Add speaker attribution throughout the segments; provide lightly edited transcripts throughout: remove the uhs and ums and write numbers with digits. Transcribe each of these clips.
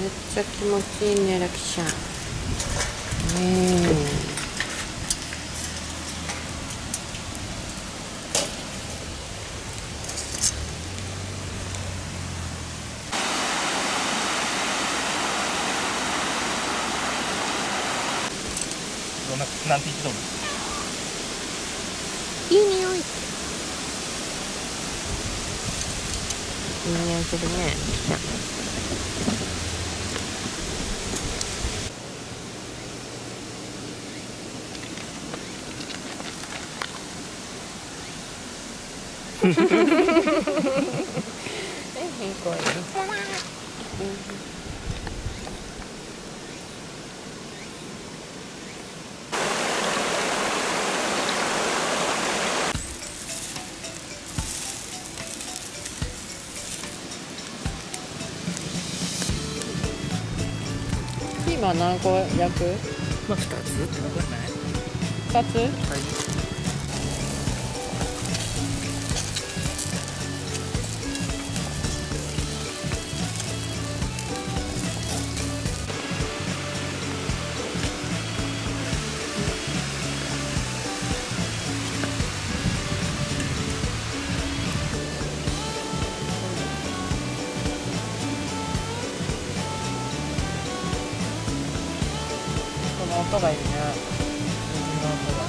Speaker 1: っちゃ気持ちいいね、ラキちゃん。
Speaker 2: なんて言ってたの？
Speaker 1: いい匂い。いい匂いするね、ラキちゃん。これ。ピーマン何個焼く？
Speaker 2: まあ2つってことじゃない？
Speaker 1: 2つ？はい。この音がいいね。水の音が。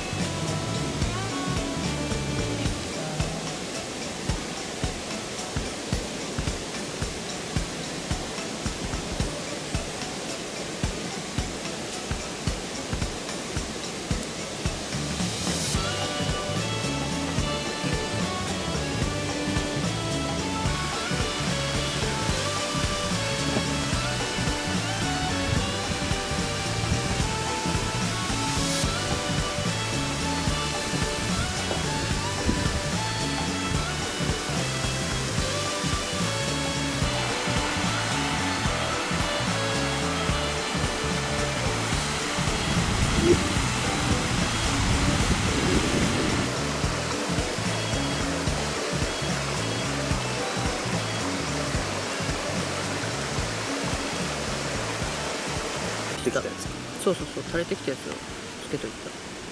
Speaker 1: そうそうそう、垂れてきたやつをつけといた。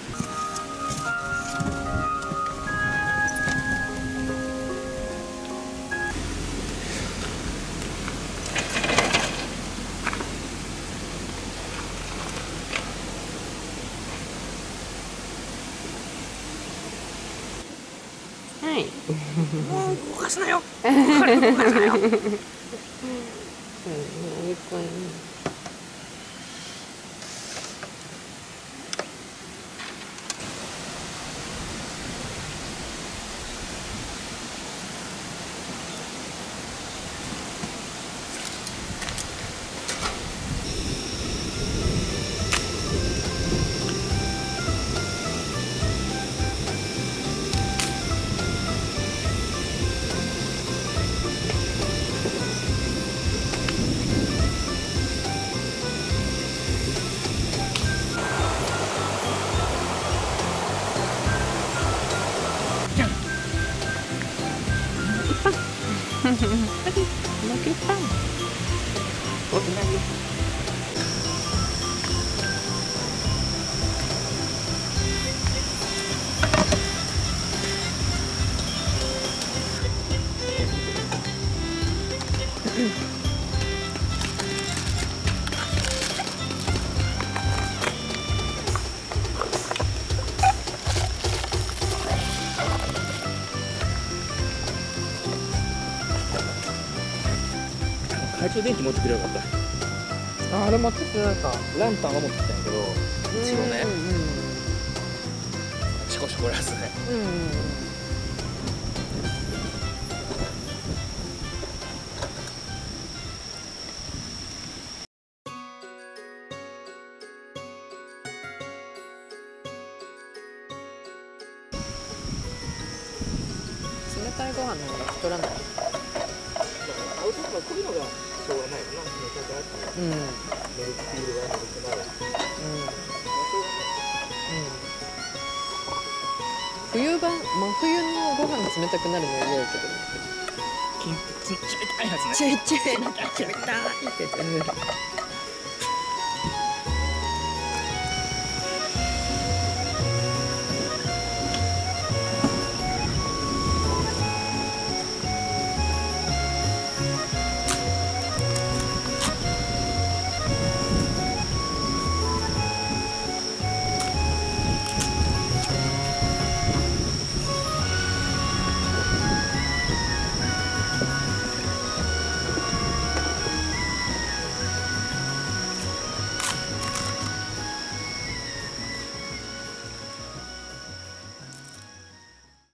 Speaker 1: はい。
Speaker 2: もう動かすなよ。
Speaker 1: 動かすなよ。
Speaker 2: 懐中電気持ってくればよかった。あれ持ってきてなんかランタンは持ってきたんやけど、一応ね、シコシコらすね。
Speaker 1: 冷たいご飯の方が太らない。
Speaker 2: 青とかこういうのがしょうがないよな。冷たくあったら。ミルクティールがミルクなる。
Speaker 1: 真冬のご飯冷たくなるの嫌やけど。
Speaker 2: つの冷たいやつね。
Speaker 1: ちょいちょい冷たいって言って。